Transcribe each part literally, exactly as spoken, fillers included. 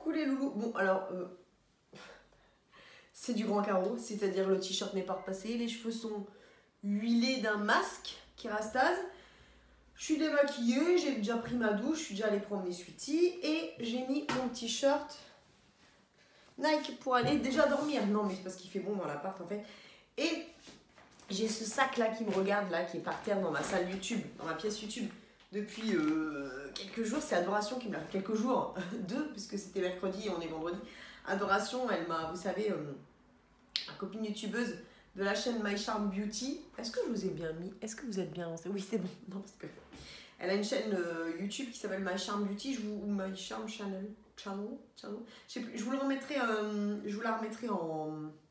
Coucou les loulous. Bon, alors, euh, c'est du grand carreau, c'est-à-dire le t-shirt n'est pas repassé, les cheveux sont huilés d'un masque qui rastase. Je suis démaquillée, j'ai déjà pris ma douche, je suis déjà allée prendre mes sweaties et j'ai mis mon t-shirt Nike pour aller déjà dormir. Non, mais c'est parce qu'il fait bon dans l'appart en fait. Et j'ai ce sac là qui me regarde là, qui est par terre dans ma salle YouTube, dans ma pièce YouTube. Depuis euh, quelques jours, c'est Adoration qui me l'a fait. Quelques jours, deux, puisque c'était mercredi et on est vendredi. Adoration, elle m'a, vous savez, euh, ma copine youtubeuse de la chaîne My Charm Beauty. Est-ce que je vous ai bien mis? Est-ce que vous êtes bien lancé? Oui, c'est bon. Non, parce que elle a une chaîne euh, YouTube qui s'appelle My Charm Beauty, je vous, ou My Charm Channel. Channel, channel. Je sais plus, je vous le remettrai, euh, je vous la remettrai en,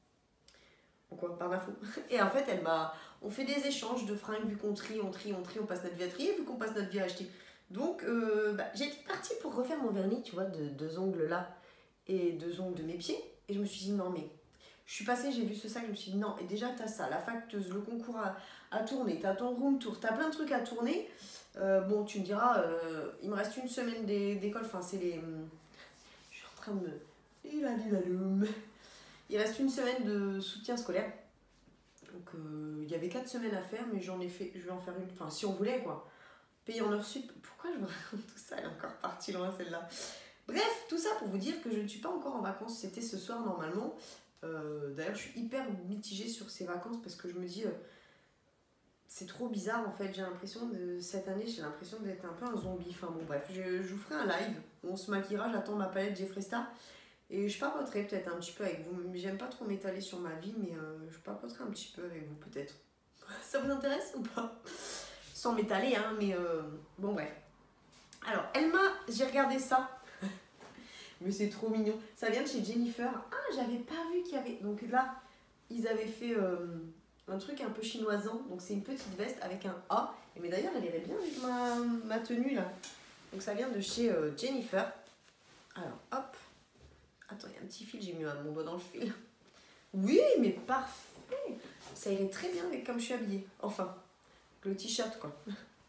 en quoi, par info. Et en fait, elle m'a, on fait des échanges de fringues, vu qu'on trie, on trie, on trie, on passe notre vie à trier, vu qu'on passe notre vie à acheter. Donc, euh, bah, j'étais partie pour refaire mon vernis, tu vois, de deux ongles là et deux ongles de mes pieds. Et je me suis dit, non mais, je suis passée, j'ai vu ce sac, je me suis dit, non, et déjà t'as ça, la facteuse, le concours à, à tourner, t'as ton room tour, t'as plein de trucs à tourner. Euh, bon, tu me diras, euh, il me reste une semaine d'école, enfin c'est les... Je suis en train de me... Il a dit l'allume. Il reste une semaine de soutien scolaire. Donc euh, il y avait quatre semaines à faire, mais j'en ai fait, je vais en faire une, enfin si on voulait quoi. Payer en heure sup, pourquoi je vous raconte tout ça, elle est encore partie loin celle-là. Bref, tout ça pour vous dire que je ne suis pas encore en vacances, c'était ce soir normalement. Euh, D'ailleurs je suis hyper mitigée sur ces vacances parce que je me dis... Euh, c'est trop bizarre en fait, j'ai l'impression de cette année, j'ai l'impression d'être un peu un zombie. Enfin bon bref, je, je vous ferai un live, on se maquillera, j'attends ma palette Jeffree Star et je papoterai peut-être un petit peu avec vous. J'aime pas trop m'étaler sur ma vie, mais euh, je papoterai un petit peu avec vous peut-être. Ça vous intéresse ou pas? Sans m'étaler hein, mais euh, bon bref. Alors elle m'a, j'ai regardé ça, mais c'est trop mignon. Ça vient de chez Jennifer. Ah j'avais pas vu qu'il y avait, donc là ils avaient fait... Euh, un truc un peu chinoisant, donc c'est une petite veste avec un A, et mais d'ailleurs elle irait bien avec ma, ma tenue là, donc ça vient de chez euh, Jennifer. Alors hop, attends il y a un petit fil, j'ai mis mon doigt dans le fil, oui mais parfait, ça irait très bien avec comme je suis habillée, enfin, le t-shirt quoi,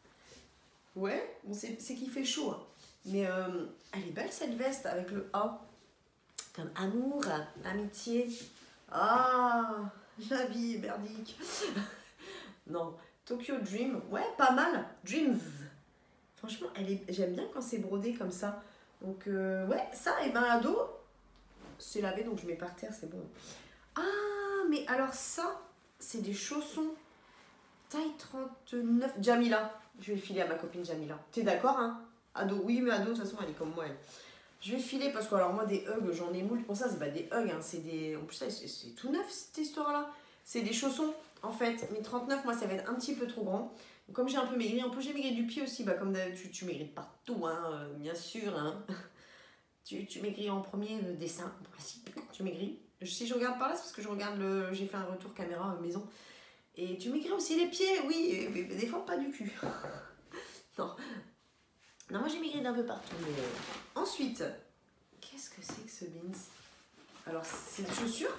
ouais, bon c'est qu'il fait chaud, hein. Mais euh, elle est belle cette veste avec le A, comme amour, amitié, ah la vie est merdique. Non, Tokyo Dream, ouais, pas mal. Dreams. Franchement, elle est... j'aime bien quand c'est brodé comme ça. Donc, euh, ouais, ça, et ben ado, c'est lavé, donc je mets par terre, c'est bon. Ah, mais alors ça, c'est des chaussons taille trente-neuf. Jamila, je vais le filer à ma copine Jamila. T'es d'accord, hein? Ado, oui, mais ado, de toute façon, elle est comme moi, elle. Je vais filer parce que alors moi des hugs j'en ai moult pour ça, c'est pas des hugs hein, c'est des, en plus c'est tout neuf cette histoire là, c'est des chaussons en fait, mais trente-neuf moi ça va être un petit peu trop grand, donc, comme j'ai un peu maigri, en plus j'ai maigri du pied aussi, bah comme tu, tu maigris de partout hein, euh, bien sûr hein. tu, tu maigris en premier le dessin, en principe, tu maigris, si je regarde par là c'est parce que je regarde le, j'ai fait un retour caméra euh, maison, et tu maigris aussi les pieds, oui, mais des fois pas du cul, non. Non, moi j'ai maigri d'un peu partout. Mais... Ensuite, qu'est-ce que c'est que ce beans? Alors, c'est des chaussures.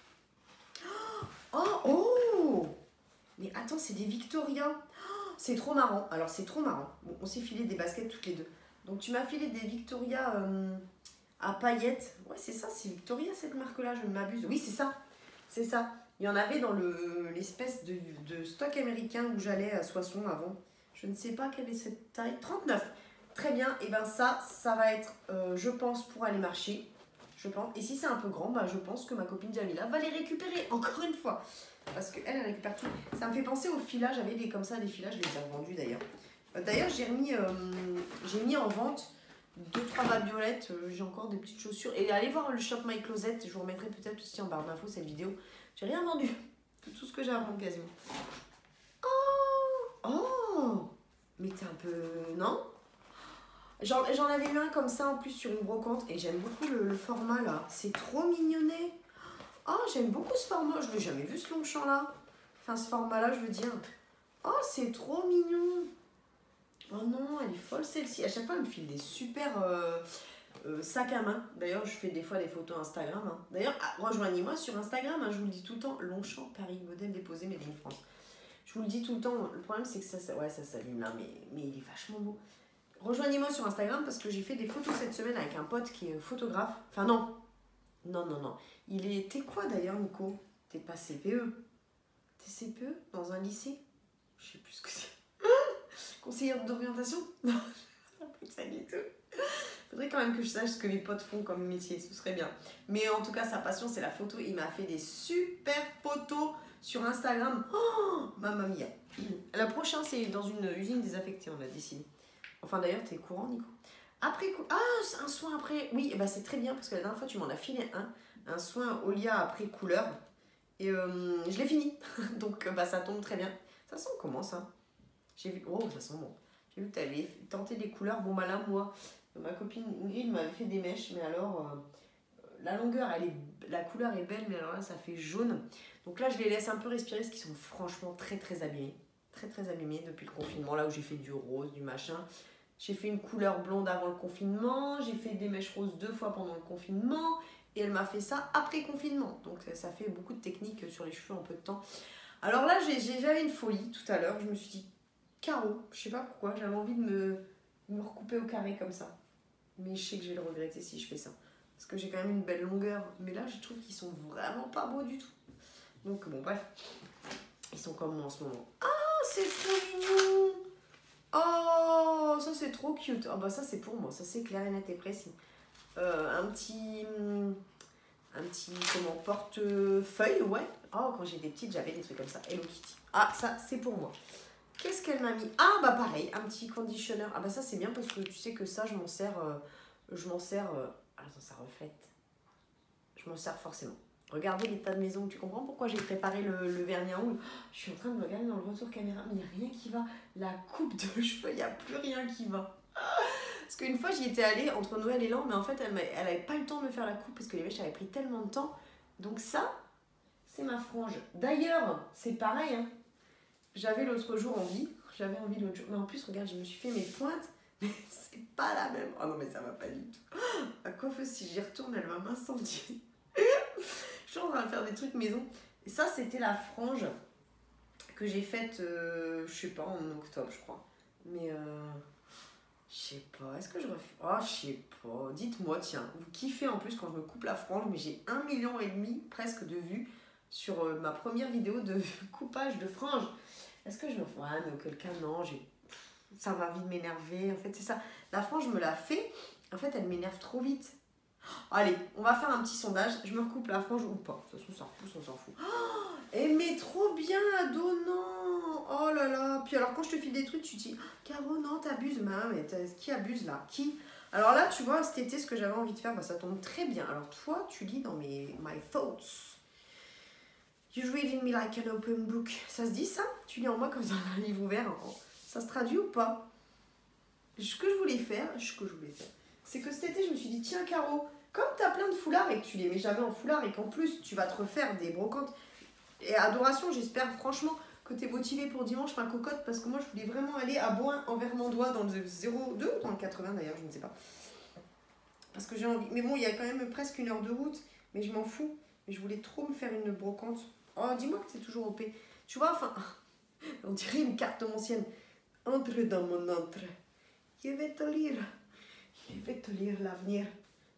Oh, oh! Mais attends, c'est des Victoria. Oh, c'est trop marrant. Alors, c'est trop marrant. Bon, on s'est filé des baskets toutes les deux. Donc, tu m'as filé des Victoria euh, à paillettes. Ouais, c'est ça, c'est Victoria cette marque-là, je ne m'abuse. Oui, c'est ça. C'est ça. Il y en avait dans l'espèce le, de, de stock américain où j'allais à Soissons avant. Je ne sais pas quelle est cette taille. trente-neuf. Très bien, et bien ça, ça va être, euh, je pense, pour aller marcher, je pense. Et si c'est un peu grand, bah, je pense que ma copine Jamila va les récupérer, encore une fois. Parce qu'elle, elle récupère tout. Ça me fait penser aux filages, j'avais des comme ça, des filages, je les ai revendus d'ailleurs. D'ailleurs, j'ai remis, euh, j'ai mis en vente deux, trois babiolettes, euh, j'ai encore des petites chaussures. Et allez voir le Shop My Closet, je vous remettrai peut-être aussi en barre d'infos cette vidéo. J'ai rien vendu, tout ce que j'ai à vendre quasiment. Oh, oh, mais t'es un peu, non? J'en avais eu un comme ça en plus sur une brocante et j'aime beaucoup le, le format là. C'est trop mignonné. Oh, j'aime beaucoup ce format. Je n'ai jamais vu ce long champ là. Enfin, ce format là, je veux dire. Oh, c'est trop mignon. Oh non, elle est folle celle-ci. À chaque fois, elle me file des super euh, euh, sacs à main. D'ailleurs, je fais des fois des photos Instagram. Hein. D'ailleurs, ah, rejoignez-moi sur Instagram. Hein, je vous le dis tout le temps. Longchamp, Paris, modèle déposé, Made in France. Je vous le dis tout le temps. Le problème, c'est que ça, ça, ouais, ça s'allume là. Mais, mais il est vachement beau. rejoignez-moi sur Instagram parce que j'ai fait des photos cette semaine avec un pote qui est photographe. Enfin non, non, non, non. Il est... T'es quoi d'ailleurs, Nico? T'es pas C P E? T'es C P E dans un lycée? Je sais plus ce que c'est. Conseillère d'orientation? Non, ça du tout. Faudrait quand même que je sache ce que mes potes font comme métier, ce serait bien. Mais en tout cas, sa passion, c'est la photo. Il m'a fait des super photos sur Instagram. Oh, mamma mia. Le prochain, c'est dans une usine désaffectée, on a décidé. Enfin, d'ailleurs, t'es courant, Nico? Après, ah, un soin après. Oui, bah, c'est très bien parce que la dernière fois, tu m'en as filé un. Un soin Olia après couleur. Et euh, je l'ai fini. Donc, bah, ça tombe très bien. Ça sent comment ça? J'ai vu. Oh, ça sent bon. J'ai vu que tu avais tenté des couleurs. Bon, bah là, moi, ma copine Ingrid m'avait fait des mèches. Mais alors, euh, la longueur, elle est, la couleur est belle. Mais alors là, ça fait jaune. Donc là, je les laisse un peu respirer parce qu'ils sont franchement très, très abîmés. Très, très abîmés depuis le confinement. Là où j'ai fait du rose, du machin. J'ai fait une couleur blonde avant le confinement. J'ai fait des mèches roses deux fois pendant le confinement. Et elle m'a fait ça après confinement. Donc ça fait beaucoup de techniques sur les cheveux en peu de temps. Alors là, j'avais une folie tout à l'heure. Je me suis dit, carreau, je sais pas pourquoi, j'avais envie de me, me recouper au carré comme ça. Mais je sais que je vais le regretter si je fais ça. Parce que j'ai quand même une belle longueur. Mais là, je trouve qu'ils sont vraiment pas beaux du tout. Donc bon, bref. Ils sont comme moi en ce moment. Ah, c'est trop mignon! Oh, ça c'est trop cute. Ah bah ça c'est pour moi, ça c'est clair et net et précis. Euh, un petit... Un petit, comment, portefeuille, ouais. Oh, quand j'étais petite, j'avais des trucs comme ça. Hello Kitty. Ah, ça, c'est pour moi. Qu'est-ce qu'elle m'a mis? Ah, bah pareil, un petit conditionneur. Ah, bah ça, c'est bien parce que tu sais que ça, je m'en sers... Euh, je m'en sers... Euh... Attends, ça reflète. Je m'en sers forcément. Regardez l'état de maison. Tu comprends pourquoi j'ai préparé le, le vernis à ongles? Je suis en train de me regarder dans le retour caméra, mais il n'y a rien qui va. La coupe de cheveux, il n'y a plus rien qui va. Parce qu'une fois, j'y étais allée entre Noël et l'an, mais en fait, elle n'avait pas eu le temps de me faire la coupe parce que les mèches avaient pris tellement de temps. Donc ça, c'est ma frange. D'ailleurs, c'est pareil. Hein. J'avais l'autre jour envie. J'avais envie l'autre jour. Mais en plus, regarde, je me suis fait mes pointes. Mais c'est pas la même. Oh non, mais ça va pas du tout. La coiffeuse, si j'y retourne, elle va m'incendier. Je suis en train de faire des trucs maison. Et ça, c'était la frange que j'ai faite, euh, je sais pas, en octobre, je crois. Mais... Euh... Je sais pas, est-ce que je refais... Oh, je sais pas. Dites-moi, tiens, vous kiffez en plus quand je me coupe la frange, mais j'ai un million et demi presque de vues sur euh, ma première vidéo de coupage de frange. Est-ce que je me fais... Ah, mais auquel cas, non, j'ai... ça va vite m'énerver. En fait, c'est ça. La frange, je me la fais. En fait, elle m'énerve trop vite. Allez, on va faire un petit sondage. Je me recoupe la frange ou pas. De toute façon, ça repousse, on s'en fout. Oh, elle met trop bien, Ado, non. Oh là là. Puis alors, quand je te file des trucs, tu te dis, Caro, non, t'abuses. Mais qui abuse là? Qui? Alors là, tu vois, cet été, ce que j'avais envie de faire, bah, ça tombe très bien. Alors toi, tu lis dans mes my thoughts. You read in me like an open book. Ça se dit ça? Tu lis en moi comme dans un livre ouvert. Ça se traduit ou pas? Ce que je voulais faire, ce que je voulais faire, c'est que cet été, je me suis dit, tiens, Caro, comme tu as plein de foulards et que tu les mets jamais en foulard et qu'en plus, tu vas te refaire des brocantes. Et adoration, j'espère franchement que tu es motivée pour dimanche, ma cocotte, parce que moi, je voulais vraiment aller à Boin en Vermandois dans le zéro deux ou dans le quatre-vingts d'ailleurs, je ne sais pas. Parce que j'ai envie. Mais bon, il y a quand même presque une heure de route, mais je m'en fous. Mais je voulais trop me faire une brocante. Oh, dis-moi que c'est toujours O P. Tu vois, enfin, on dirait une carte ancienne. Entre dans mon entre. Je vais te lire. Je vais te lire l'avenir.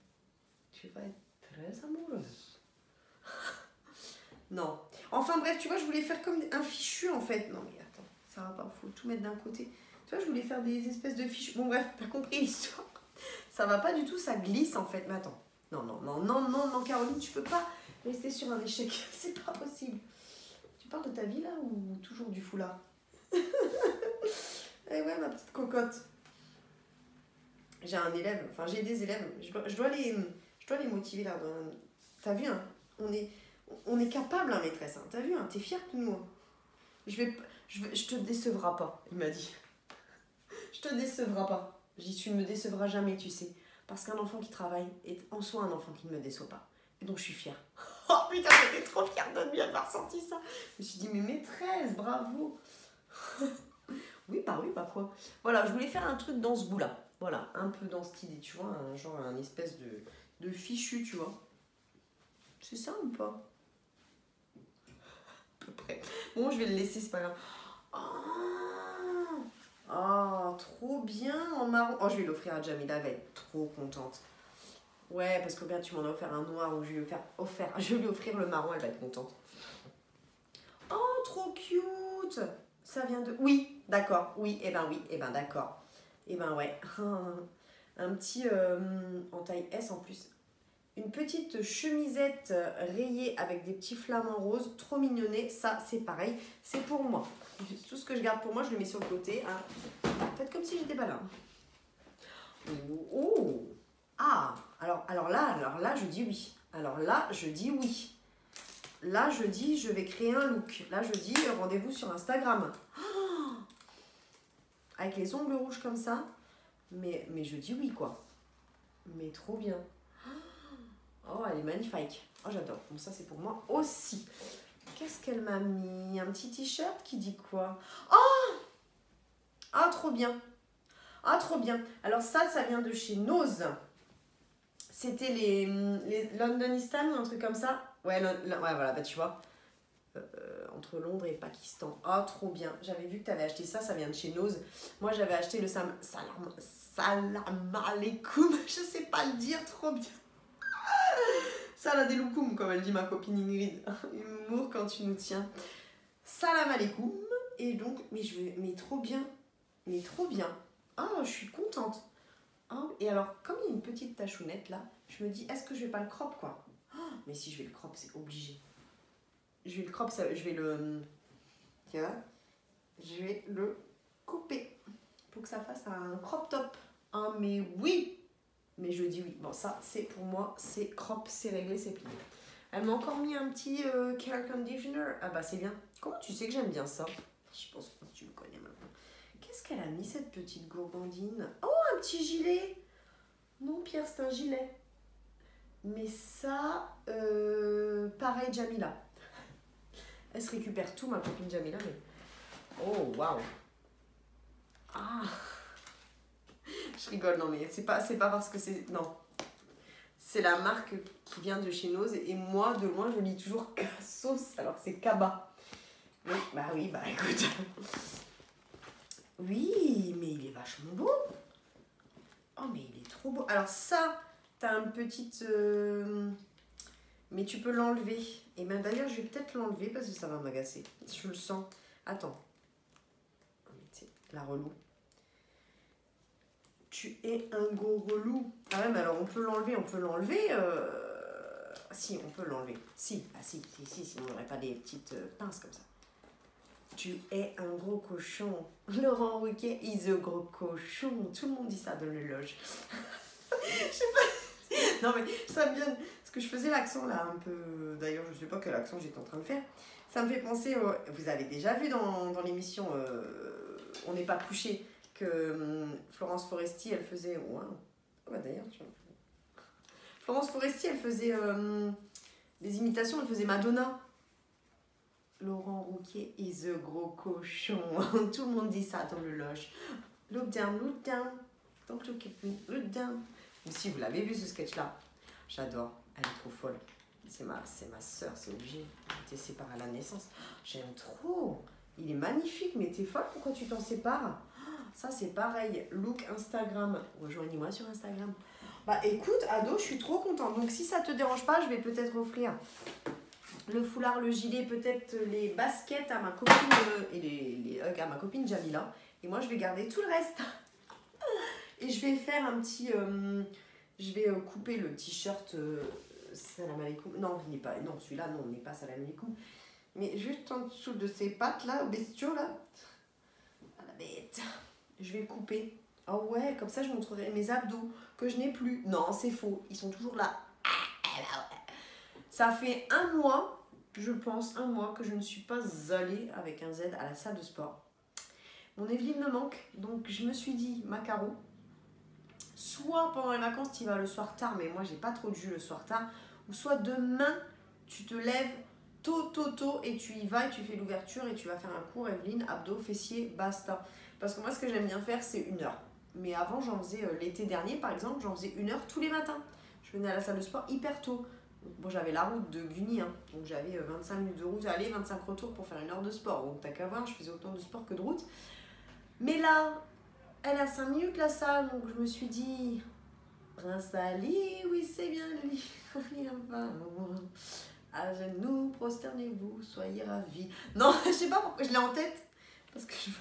Tu vas être très amoureuse. Non. Enfin bref, tu vois, je voulais faire comme un fichu en fait. Non mais attends, ça va pas, faut tout mettre d'un côté. Tu vois, je voulais faire des espèces de fichus. Bon bref, t'as compris l'histoire. Ça va pas du tout, ça glisse en fait. Mais attends. Non, non, non, non, non, non, Caroline, tu peux pas rester sur un échec. C'est pas possible. Tu parles de ta vie là ou toujours du foulard? Eh ouais, ma petite cocotte. J'ai un élève, enfin j'ai des élèves, je dois, je dois, les, je dois les motiver là. T'as vu, hein, on est, on est capable, hein, maîtresse. Hein, t'as vu, hein, t'es fière de nous. Hein. Je, vais, je, vais, je te décevras pas, il m'a dit. Je te décevras pas. J'ai dit, tu ne me décevras jamais, tu sais. Parce qu'un enfant qui travaille est en soi un enfant qui ne me déçoit pas. Et donc je suis fière. Oh putain, j'étais trop fière de lui avoir ressenti ça. Je me suis dit, mais maîtresse, bravo. Oui, bah oui, bah quoi. Voilà, je voulais faire un truc dans ce goût-là. Voilà, un peu dans cette idée, tu vois, un, genre un espèce de, de fichu, tu vois. C'est ça ou pas? À peu près. Bon, je vais le laisser, c'est pas grave. Oh, Oh, trop bien en marron. Oh, je vais l'offrir à Jamila, elle va être trop contente. Ouais, parce que regarde, tu m'en as offert un noir, ou je vais lui faire offert. Je vais lui offrir le marron, elle va être contente. Oh, trop cute. Ça vient de... Oui, d'accord, oui, et eh ben oui, et eh ben d'accord. Et eh ben ouais. Un petit euh, en taille S en plus. Une petite chemisette rayée avec des petits flamants roses, trop mignonné. Ça, c'est pareil, c'est pour moi. Tout ce que je garde pour moi, je le mets sur le côté. Hein. Faites comme si j'étais pas là. Oh, oh. Ah, alors, alors là, alors là, je dis oui. Alors là, je dis oui. Là, je dis, je vais créer un look. Là, je dis, rendez-vous sur Instagram. Oh, avec les ongles rouges comme ça. Mais, mais je dis oui, quoi. Mais trop bien. Oh, elle est magnifique. Oh, j'adore. Bon, ça, c'est pour moi aussi. Qu'est-ce qu'elle m'a mis? Un petit t-shirt qui dit quoi? Oh! Ah, trop bien. Ah, trop bien. Alors ça, ça vient de chez Nose. C'était les, les Londonistan, un truc comme ça. Ouais, le, le, ouais voilà, bah tu vois. Euh, entre Londres et Pakistan. Ah, trop bien. J'avais vu que tu avais acheté ça, ça vient de chez Nose. Moi, j'avais acheté le salam, salam, salam alaikum. Je sais pas le dire, trop bien. Salam alaikum, comme elle dit ma copine Ingrid. Humour quand tu nous tiens. Salam alaikum. Et donc, mais je vais, mais trop bien. Mais trop bien. Ah, je suis contente. Oh, et alors, comme il y a une petite tachounette là, je me dis, est-ce que je vais pas le crop quoi? Oh, mais si je vais le crop, c'est obligé. Je vais le crop, ça, je vais le... Tiens, je vais le couper pour que ça fasse un crop top. Hein, mais oui, mais je dis oui. Bon, ça, c'est pour moi, c'est crop, c'est réglé, c'est plié. Elle m'a encore mis un petit euh, care conditioner. Ah bah, c'est bien. Comment tu sais que j'aime bien ça? Je pense que tu me connais maintenant. Qu'est-ce qu'elle a mis, cette petite gourgandine? Oh, un petit gilet. Non, Pierre, c'est un gilet. Mais ça, euh, pareil, Jamila. Elle se récupère tout, ma copine Jamila. Mais... oh, waouh. Ah. Je rigole, non, mais c'est pas, c'est pas parce que c'est... non. C'est la marque qui vient de chez Nose. Et moi, de loin, je lis toujours Cassos, alors que c'est Kaba. Oui, bah oui, bah écoute... oui, mais il est vachement beau. Oh, mais il est trop beau. Alors ça, t'as une petite... Euh... mais tu peux l'enlever. Et même d'ailleurs, je vais peut-être l'enlever parce que ça va m'agacer. Je le sens. Attends. La relou. Tu es un gros relou. Ah ouais, mais alors on peut l'enlever, on peut l'enlever. Euh... Si, on peut l'enlever. Si, ah si, si, si, sinon on n'aurait pas des petites euh, pinces comme ça. Tu es un gros cochon. Laurent Ruquier is a gros cochon. Tout le monde dit ça dans le loge. Je sais pas. Non mais ça me vient. Parce que je faisais l'accent là un peu. D'ailleurs, je sais pas quel accent j'étais en train de faire. Ça me fait penser. Au... vous avez déjà vu dans, dans l'émission euh, On n'est pas couché que hum, Florence Foresti elle faisait. Ouais. Oh, bah d'ailleurs, tu vois. Florence Foresti elle faisait euh, des imitations. Elle faisait Madonna. Laurent Ruquier is a gros cochon. Tout le monde dit ça dans le loge. Look down, look down. Don't look at me, look down. Mais si vous l'avez vu ce sketch-là, j'adore. Elle est trop folle. C'est ma, c'est ma soeur, c'est obligé. On était séparés à la naissance. J'aime trop. Il est magnifique, mais t'es folle, pourquoi tu t'en sépares? Ça, c'est pareil. Look Instagram. Rejoignez-moi sur Instagram. Bah écoute, ado, je suis trop contente. Donc si ça te dérange pas, je vais peut-être offrir le foulard, le gilet, peut-être les baskets à ma copine euh, et les, les hugs à ma copine Jamila. Et moi, je vais garder tout le reste. Et je vais faire un petit... Euh, je vais euh, couper le t-shirt euh, salam alaikum. Non, il n'est pas... non, celui-là, non, il n'est pas salam alaikum. Mais juste en dessous de ces pattes, là, au bestiau, là. À la bête. Je vais le couper. Ah oh ouais, comme ça, je montrerai mes abdos que je n'ai plus. Non, c'est faux. Ils sont toujours là. Ça fait un mois, je pense, un mois que je ne suis pas allée avec un Z à la salle de sport. Mon Evelyne me manque, donc je me suis dit, Macaro, soit pendant les vacances, tu y vas le soir tard, mais moi, j'ai pas trop de jus le soir tard, ou soit demain, tu te lèves tôt, tôt, tôt, et tu y vas, et tu fais l'ouverture, et tu vas faire un cours, Evelyne, abdos, fessiers, basta. Parce que moi, ce que j'aime bien faire, c'est une heure. Mais avant, j'en faisais, euh, l'été dernier, par exemple, j'en faisais une heure tous les matins. Je venais à la salle de sport hyper tôt. Bon, j'avais la route de Guni, hein, donc j'avais vingt-cinq minutes de route aller, vingt-cinq retours pour faire une heure de sport. Donc t'as qu'à voir, je faisais autant de sport que de route. Mais là, elle a cinq minutes la salle, donc je me suis dit, Prince Ali, oui c'est bien lui, à genoux, prosternez-vous, soyez ravis. Non, je sais pas pourquoi je l'ai en tête, parce que je...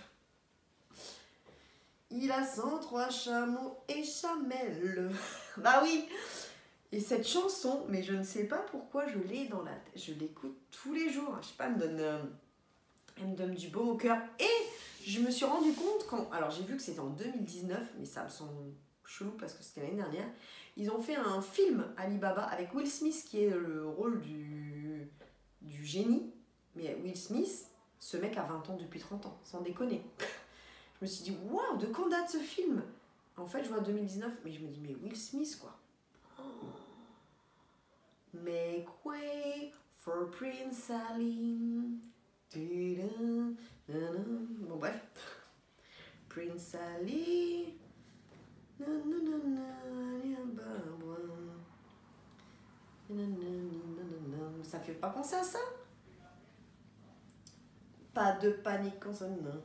Il a cent trois chameaux et chamelles. Bah oui. Et cette chanson, mais je ne sais pas pourquoi je l'ai dans la tête. Je l'écoute tous les jours. Je sais pas, elle me donne, euh, elle me donne du baume au cœur. Et je me suis rendu compte quand... Alors j'ai vu que c'était en deux mille dix-neuf, mais ça me semble chelou parce que c'était l'année dernière. Ils ont fait un film, Alibaba, avec Will Smith qui est le rôle du, du génie. Mais Will Smith, ce mec a vingt ans depuis trente ans, sans déconner. Je me suis dit, waouh, de quand date ce film? En fait, je vois deux mille dix-neuf, mais je me dis, mais Will Smith, quoi. Oh. Make way for Prince Ali. Bon, bref. Prince Ali. Ça fait pas penser à ça? Pas de panique en ce moment.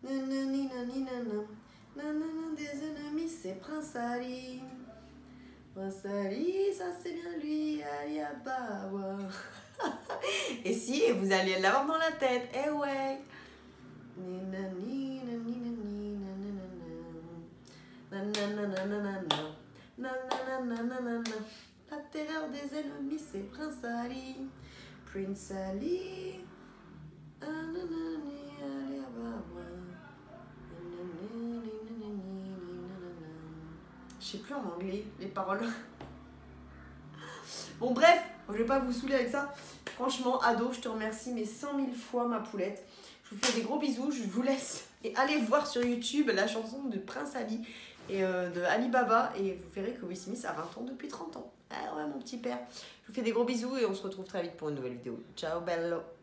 Des ennemis, c'est Prince Ali. Prince Ali, ça c'est bien lui, Ali Ababa. Et si, vous allez l'avoir dans la tête, eh ouais. La terreur des ennemis, c'est Prince Ali. Prince Ali. Je sais plus en anglais les paroles. Bon bref, je vais pas vous saouler avec ça. Franchement, ado, je te remercie mais cent mille fois ma poulette. Je vous fais des gros bisous, je vous laisse. Et allez voir sur YouTube la chanson de Prince Ali et euh, de Alibaba. Et vous verrez que Will Smith a vingt ans depuis trente ans. Ah ouais mon petit père. Je vous fais des gros bisous et on se retrouve très vite pour une nouvelle vidéo. Ciao bello.